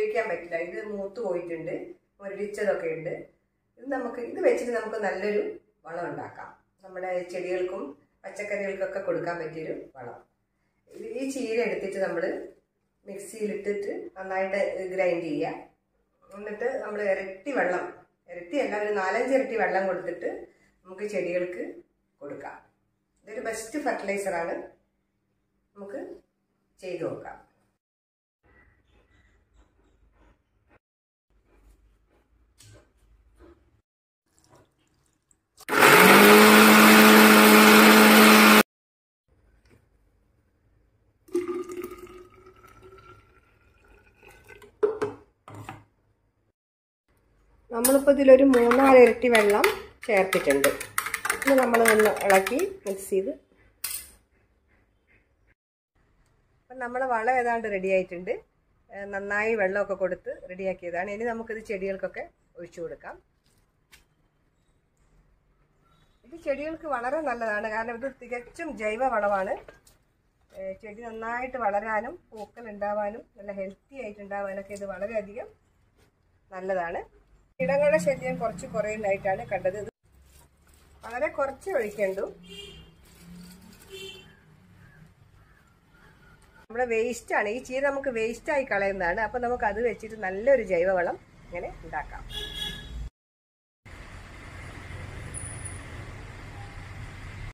ഉപയോഗിക്കാൻ പറ്റില്ല. ഇത് മൂത്ത് പോയിട്ടുണ്ട്, മുരടിച്ചതൊക്കെ ഉണ്ട്. ഇത് വെച്ചിട്ട് നമുക്ക് നല്ലൊരു വളം ഉണ്ടാക്കാം. നമ്മുടെ ചെടികൾക്കും പച്ചക്കറികൾക്കൊക്കെ കൊടുക്കാൻ പറ്റിയൊരു വളം. ഈ ചീര എടുത്തിട്ട് നമ്മൾ മിക്സിയിലിട്ടിട്ട് നന്നായിട്ട് ഗ്രൈൻഡ് ചെയ്യുക. എന്നിട്ട് നമ്മൾ ഇരട്ടിയല്ല, ഒരു 4-5 ഇരട്ടി വെള്ളം കൊടുത്തിട്ട് നമുക്ക് ചെടികൾക്ക് കൊടുക്കാം. ഇതൊരു ബെസ്റ്റ് ഫെർട്ടിലൈസറാണ്. നമുക്ക് ചെയ്തു നോക്കാം. നമ്മളിപ്പോൾ ഇതിലൊരു 3-4 ഇരട്ടി വെള്ളം ചേർത്തിട്ടുണ്ട്. ഇത് നമ്മൾ ഒന്ന് ഇളക്കി മിക്സ് ചെയ്ത്. അപ്പം നമ്മളെ വളം ഏതാണ്ട് റെഡി ആയിട്ടുണ്ട്. നന്നായി വെള്ളമൊക്കെ കൊടുത്ത് റെഡിയാക്കിയതാണ്. ഇനി നമുക്കിത് ചെടികൾക്കൊക്കെ ഒഴിച്ചു കൊടുക്കാം. ഇത് ചെടികൾക്ക് വളരെ നല്ലതാണ്, കാരണം ഇത് തികച്ചും ജൈവ വളമാണ്. ചെടി നന്നായിട്ട് വളരാനും പൂക്കൾ ഉണ്ടാവാനും നല്ല ഹെൽത്തി ആയിട്ടുണ്ടാവാനൊക്കെ ഇത് വളരെയധികം നല്ലതാണ്. കീടങ്ങളുടെ ശല്യം കുറയുന്നതായിട്ടാണ് കണ്ടത്. ഇത് വളരെ കുറച്ച് ഒഴിക്കണ്ടു. നമ്മുടെ വേസ്റ്റാണ് ഈ ചീര, നമുക്ക് വേസ്റ്റായി കളയുന്നതാണ്. അപ്പം നമുക്ക് അത് വെച്ചിട്ട് നല്ലൊരു ജൈവവളം ഇങ്ങനെ ഉണ്ടാക്കാം.